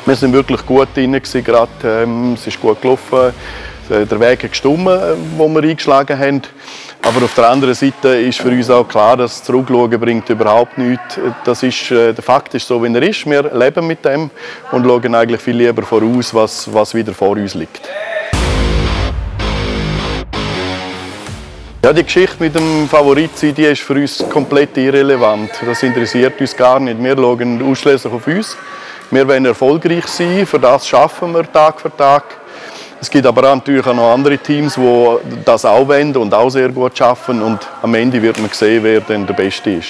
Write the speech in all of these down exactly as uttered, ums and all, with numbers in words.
Wir sind wirklich gut drin, gerade, ähm, es ist gut gelaufen, der Weg hat gestimmt, den wir eingeschlagen haben. Aber auf der anderen Seite ist für uns auch klar, dass das Zurückschauen bringt überhaupt nichts. Das ist, der Fakt ist so, wie er ist. Wir leben mit dem und schauen eigentlich viel lieber voraus, was, was wieder vor uns liegt. Ja, die Geschichte mit dem Favoritsein, die ist für uns komplett irrelevant. Das interessiert uns gar nicht. Wir schauen ausschließlich auf uns. Wir wollen erfolgreich sein, für das arbeiten wir Tag für Tag. Es gibt aber auch natürlich auch noch andere Teams, die das auch wollen und auch sehr gut arbeiten. Und am Ende wird man sehen, wer denn der Beste ist.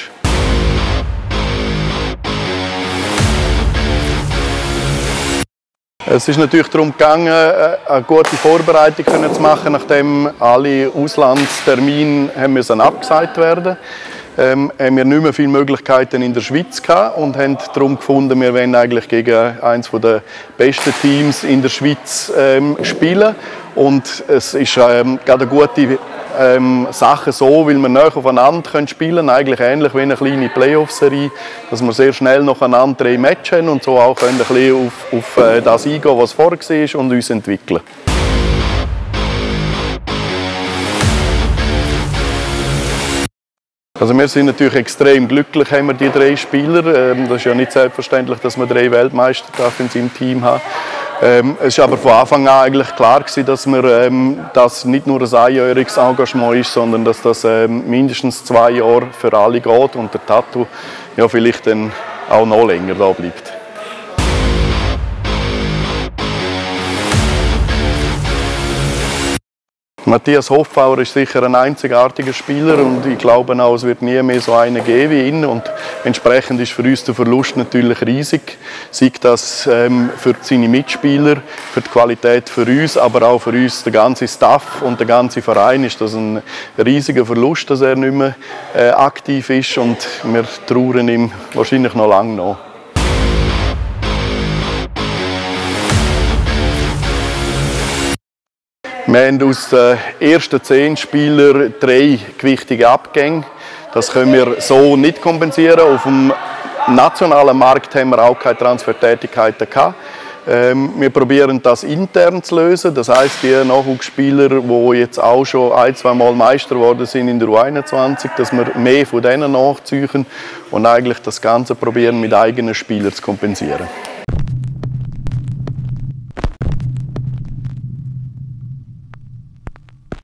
Es ist natürlich darum gegangen, eine gute Vorbereitung zu machen, nachdem alle Auslandstermine haben abgesagt werden ähm, haben wir nicht mehr viele Möglichkeiten in der Schweiz gehabt und haben darum gefunden, wir wollen eigentlich gegen eines der besten Teams in der Schweiz ähm, spielen. Und es ist ähm, gerade eine gute ähm, Sache so, weil wir näher aufeinander können spielen können, eigentlich ähnlich wie eine kleine Playoff-Serie, dass wir sehr schnell nacheinander drei Matches haben und so auch können ein bisschen auf, auf äh, das eingehen, was vorher war und uns entwickeln. Also wir sind natürlich extrem glücklich, haben wir die drei Spieler. Das ist ja nicht selbstverständlich, dass wir drei Weltmeister in seinem Team haben. Ähm, es war aber von Anfang an eigentlich klar gewesen, dass wir, ähm, das nicht nur ein einjähriges Engagement ist, sondern dass das ähm, mindestens zwei Jahre für alle geht und der Tattoo ja vielleicht dann auch noch länger da bleibt. Matthias Hoffauer ist sicher ein einzigartiger Spieler und ich glaube auch, es wird nie mehr so einen geben wie ihn. Und entsprechend ist für uns der Verlust natürlich riesig. Sei das ähm, für seine Mitspieler, für die Qualität für uns, aber auch für uns, der ganze Staff und der ganze Verein, ist das ein riesiger Verlust, dass er nicht mehr äh, aktiv ist und wir trauern ihm wahrscheinlich noch lange nach. Wir haben aus den ersten zehn Spielern drei gewichtige Abgänge. Das können wir so nicht kompensieren. Auf dem nationalen Markt haben wir auch keine Transfertätigkeiten gehabt. Ähm, wir probieren das intern zu lösen. Das heisst, die Nachwuchsspieler, die jetzt auch schon ein, zwei Mal Meister geworden sind in der U einundzwanzig, dass wir mehr von denen nachziehen und eigentlich das Ganze probieren mit eigenen Spielern zu kompensieren.